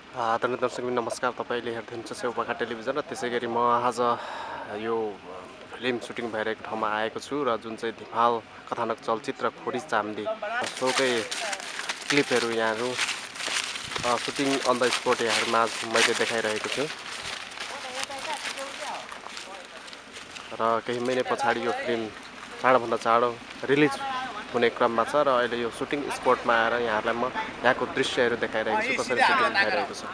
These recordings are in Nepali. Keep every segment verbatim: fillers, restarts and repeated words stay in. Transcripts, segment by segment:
आदरणीय दर्शकबिन नमस्कार। तपाईँले हेर्दै हुनुहुन्छ सेउपाखा टेलिभिजन र त्यसै गरी म आज यो फिल्म सुटिङ भइरहेको ठाउँमा आएको छु र जुन चाहिँ धिमाल कथानक चलचित्र खोरी चाम्दी सोकै क्लिपहरू यहाँहरू सुटिङ अन द स्पोट यहाँहरूमा मैले देखाइरहेको छु र केही महिना पछाडि यो फिल्म चाँडोभन्दा चाँडो रिलिज हुने क्रममा छ र अहिले यो सुटिङ स्पोटमा आएर यहाँहरूलाई म यहाँको दृश्यहरू देखाइरहेको छु कसरी सुटिङ भइरहेको छ।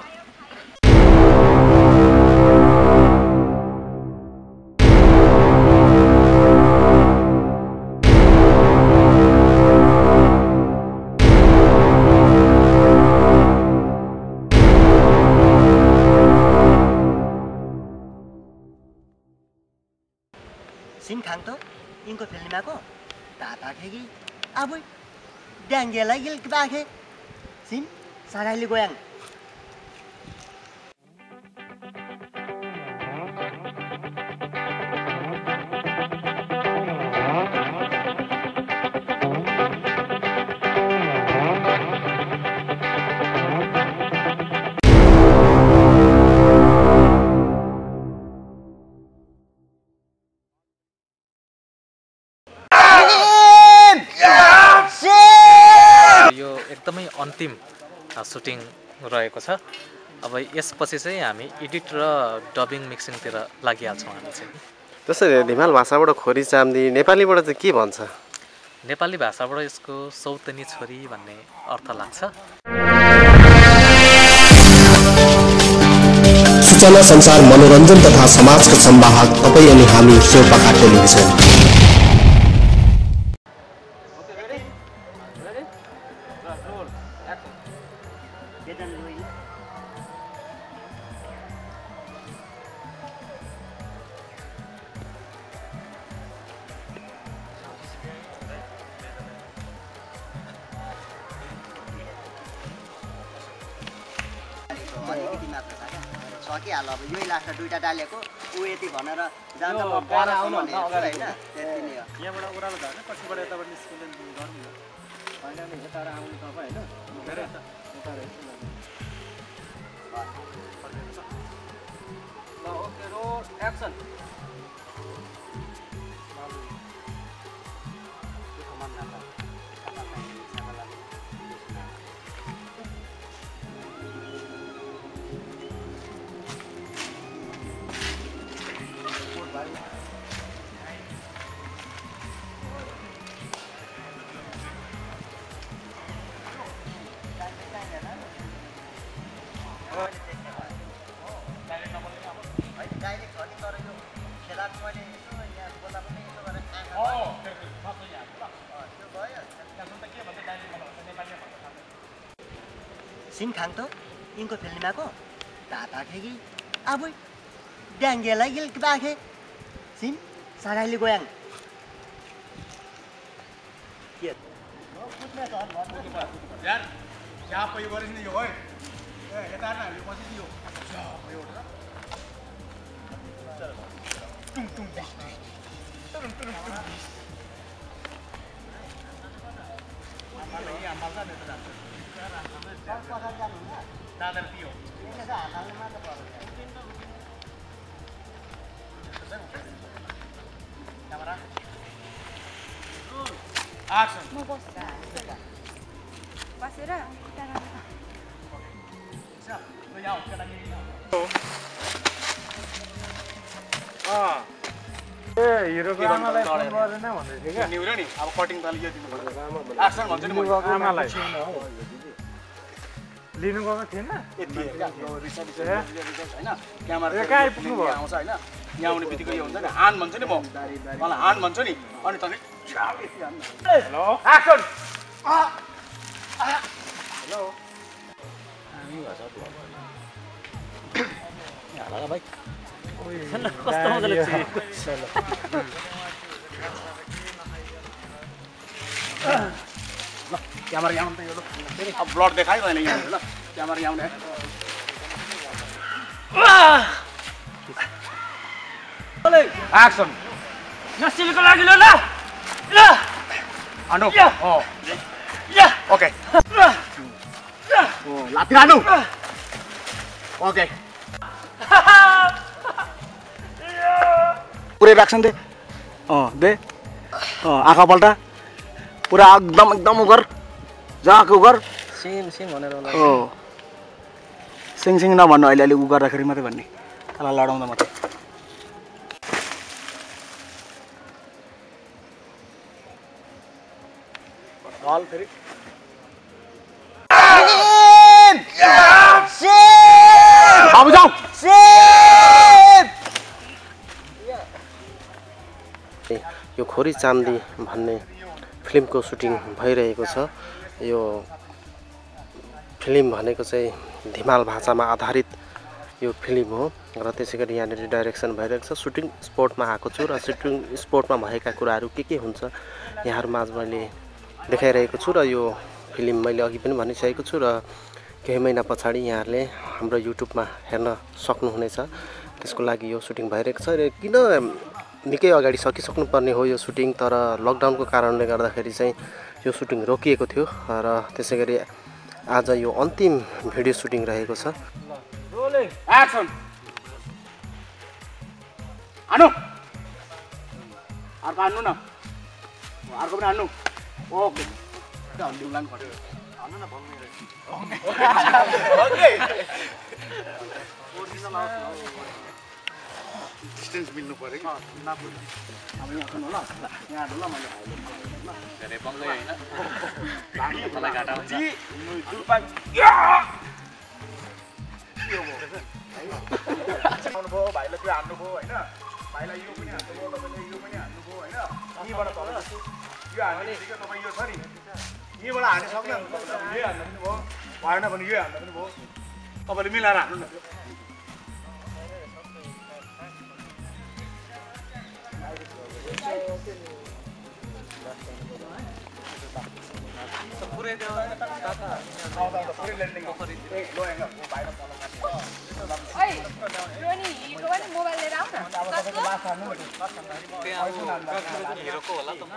सिन खाङ त यिनको फिल्मको ताता खेगी अब ड्याङ्गेलाई गिल बाखे सिन सागाइले गोयाङ एकदमै अन्तिम सुटिङ रहेको छ। अब यसपछि चाहिँ हामी एडिट र डबिङ मिक्सिङतिर लागिहाल्छौँ हामी चाहिँ। त्यसरी धिमाल भाषाबाट खोरी चाम्दी नेपालीबाट चाहिँ के भन्छ? नेपाली भाषाबाट यसको सौतनी छोरी भन्ने अर्थ लाग्छ। सूचना संसार मनोरञ्जन तथा समाजका संवाहक तपाईँ अनि हामी सेउपाखा टेलिभिजन। सकिहाल अब यही लास्ट दुईटा डालेको ऊ यति भनेर जान्छ म पर आउनु भने हैन त्यति नै हो। यहाँबाट ओरालो झर्न पछिबाट यताबाट निस्किँदै गरौँ न हैन नि यता आउनु तपाईँ हैन धेरै यता यता रहेछ ल ओके रोल एक्सन सिन खाङ त यिनको फिल्मको ताता खेगी अब ड्याङ्गेलाई गिल बाखे सिन सागाइले गोयाङ के यार क्या पै गरिस् नि यो ओइ ए यता न यो पछि दियो यो एउटा टुङ टुङ टुङ टुङ टुङ आमाले यहाँ माल्दा नि त जान्छ दादर दियो यसले चाहिँ हातले मात्र पर्छ क्यामेरा एक्सन म बस्छ बसेर ल यहाँ केटा केटी अ ए हिरोको आमालाई फोन गरेन भन्दै थियो के निउरे नि अब कटिङ त यो दिनु पर्छ एक्सन भन्छ नि म आमालाई लिनु गएको थिएन यति रिसर्च रिसर्च हैन क्यामेरा कहाँ आइपुग्नु भयो आउँछ हैन यहाँ आउने बित्तिकै यो हुन्छ नि हान भन्छु नि म मलाई हान भन्छु नि अनि तले हेलो एक्सन हेलो हामी भाषा यहाँ भाइ कस्तो मजाले ल क्यामेरा यहाँ त यो ल अब ब्लड देखायो भने यहाँ ल क्यामेरा यहाँ आउने एक्सन नसिलको लागि ल ल Anu. Oh. Ya. Oke. Oh, latihan lu. Okay पुरै राख्छन् दे अँ दे अँ आँखा पल्टा पुरा एकदम एकदम उ गर जाको गर सिम सिम भनेर हो सिङ सिङ नभन्नु अहिले अहिले उ गर्दाखेरि मात्रै भन्ने तँलाई लडाउँदा मात्रै हल फेरि अब जाऊ यो खोरी चाम्दी भन्ने फिल्मको सुटिङ भइरहेको छ। यो फिल्म भनेको चाहिँ धिमाल भाषामा आधारित यो फिल्म हो र त्यसै गरी यहाँनिर डाइरेक्सन भइरहेको छ। सुटिङ स्पोर्टमा आएको छु र सुटिङ स्पोर्टमा भएका कुराहरू के के हुन्छ यहाँहरूमाझ मैले देखाइरहेको छु र यो फिल्म मैले अघि पनि भनिसकेको छु र केही महिना पछाडि यहाँहरूले हाम्रो युट्युबमा हेर्न सक्नुहुनेछ। त्यसको लागि यो सुटिङ भइरहेको छ र किन निकै अगाडि सकिसक्नुपर्ने हो यो सुटिङ, तर लकडाउनको कारणले गर्दाखेरि चाहिँ यो सुटिङ रोकिएको थियो र त्यसै गरी आज यो अन्तिम भिडियो सुटिङ रहेको छ। एक्सन हान्नु अर्को हान्नु न अर्को पनि हान्नु ओके हान्नु न डिस्टेन्स मिल्नु पर्यो कि अब यहाँ हान्नु ल यहाँ हान्नु ल मैले धेरै बङ्गै होइन मलाई घाटा हुन्छ आउनुभयो भाइलाई त्यो हान्नुभयो होइन भाइलाई यो पनि हान्नुभयो तपाईँले यो पनि हान्नुभयो होइन यहीँबाट तपाईँ यो हान्ने बित्तिकै तपाईँ यो छ नि यहीँबाट हान्नु सक्दैन तपाईँले यही हान्नु पनि भयो भएन भने यही हान्नु पनि भयो तपाईँले मिलाएर हान्नु न पुरै पुरै ल्यान्डिङ लो एङ्गल भाइलाई मोबाइल लिएर आऊ न हिरोको होला त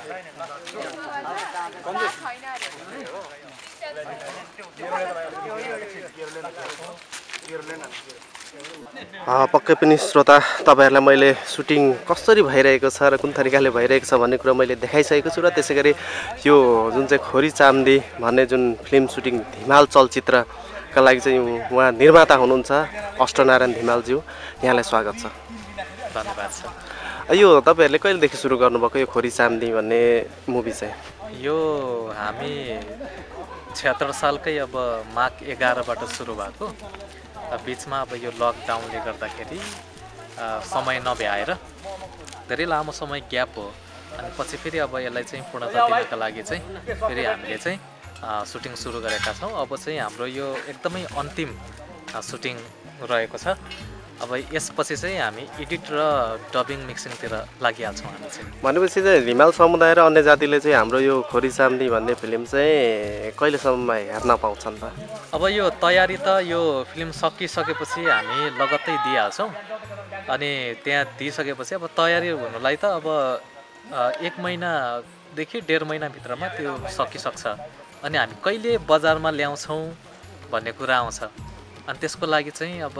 पक्कै पनि श्रोता तपाईहरुलाई मैले सुटिङ कसरी भइरहेको छ र कुन तरिकाले भइरहेको छ भन्ने कुरा मैले देखाइसकेको छु र त्यसै गरी यो जुन चाहिँ खोरी चाम्दी भन्ने जुन फिल्म सुटिङ धिमाल चलचित्रका लागि चाहिँ उहाँ निर्माता हुनुहुन्छ अष्टनारायण धिमालज्यू, यहाँलाई स्वागत छ। धन्यवाद छ। यो तपाईहरुले कहिलेदेखि सुरु गर्नुभएको यो खोरी चाम्दी भन्ने मुभी चाहिँ? यो हामी छिहत्तर सालकै अब माघ एघारबाट सुरु भएको, बिचमा अब यो लकडाउनले गर्दाखेरि समय नभ्याएर धेरै लामो समय ग्याप हो अनि पछि फेरि अब यसलाई चाहिँ पूर्णता दिनका लागि चाहिँ फेरि हामीले चाहिँ सुटिङ सुरु गरेका छौँ। अब चाहिँ हाम्रो यो एकदमै अन्तिम सुटिङ रहेको छ। अब यसपछि चाहिँ हामी एडिट र डबिङ मिक्सिङतिर लागिहाल्छौँ हामी चाहिँ। भनेपछि चाहिँ हिमाल समुदाय र अन्य जातिले चाहिँ हाम्रो यो खोरी चाम्दी भन्ने फिल्म चाहिँ कहिलेसम्ममा हेर्न पाउँछन् त? अब यो तयारी त यो फिल्म सकिसकेपछि हामी लगत्तै दिइहाल्छौँ अनि त्यहाँ दिइसकेपछि अब तयारी हुनुलाई त अब एक महिनादेखि डेढ महिनाभित्रमा त्यो सकिसक्छ अनि हामी कहिले बजारमा ल्याउँछौँ भन्ने कुरा आउँछ अनि त्यसको लागि चाहिँ अब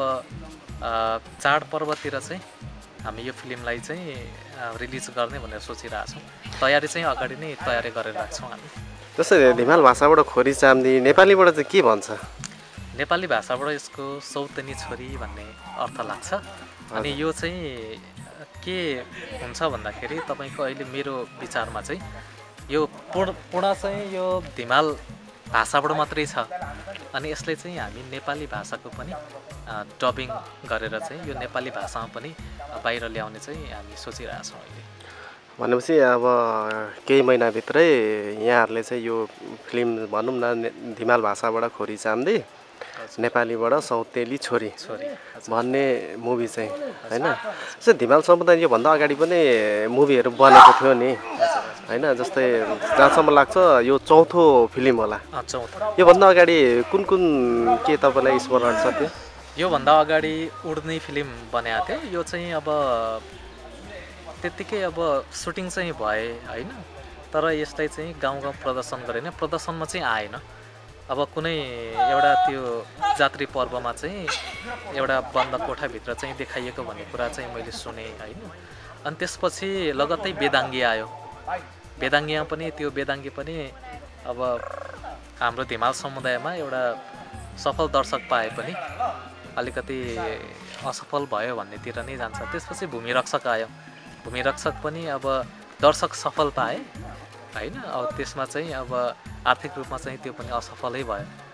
चाडपर्वतिर चाहिँ हामी यो फिल्मलाई चाहिँ रिलिज गर्ने भनेर सोचिरहेछौँ। तयारी चाहिँ अगाडि नै तयारी गरेर राख्छौँ हामी। जस्तै धिमाल भाषाबाट खोरी चाम्दी नेपालीबाट चाहिँ के भन्छ? नेपाली भाषाबाट यसको सौतनी छोरी भन्ने अर्थ लाग्छ अनि यो चाहिँ के हुन्छ भन्दाखेरि तपाईँको अहिले मेरो विचारमा चाहिँ यो पूर्ण पूर्ण चाहिँ यो धिमाल भाषाबाट मात्रै छ अनि यसले चाहिँ हामी नेपाली भाषाको पनि डबिङ गरेर चाहिँ यो नेपाली भाषामा पनि बाहिर ल्याउने चाहिँ हामी सोचिरहेछौँ अहिले। भनेपछि अब केही महिनाभित्रै यहाँहरूले चाहिँ यो फिल्म भनौँ न धिमाल भाषाबाट खोरी चाम्दी नेपालीबाट सौतेली छोरी छोरी भन्ने मुभी चाहिँ होइन? जस्तै धिमाल समुदाय योभन्दा अगाडि पनि मुभीहरू बनेको थियो नि होइन? जस्तै जहाँसम्म लाग्छ यो चौथो फिल्म होला। चौथो। योभन्दा अगाडि कुन कुन के तपाईँलाई स्मरण छ त्यो? योभन्दा अगाडि उड्ने फिल्म बनाएको थियो, यो चाहिँ अब त्यत्तिकै अब सुटिङ चाहिँ भए होइन, तर यसलाई चाहिँ गाउँ गाउँ प्रदर्शन गरेन, प्रदर्शनमा चाहिँ आएन अब कुनै एउटा त्यो जात्रा पर्वमा चाहिँ एउटा बन्द कोठाभित्र चाहिँ देखाइएको भन्ने कुरा चाहिँ मैले सुने होइन। अनि त्यसपछि लगत्तै वेदाङ्गी आयो। वेदाङ्गीमा पनि त्यो वेदाङ्गी पनि अब हाम्रो धिमाल समुदायमा एउटा सफल दर्शक पाए पनि अलिकति असफल भयो भन्नेतिर नै जान्छ। त्यसपछि भूमिरक्षक आयो। भूमिरक्षक पनि अब दर्शक सफल पाए होइन। अब त्यसमा चाहिँ अब आर्थिक रूपमा चाहिँ त्यो पनि असफलै भयो।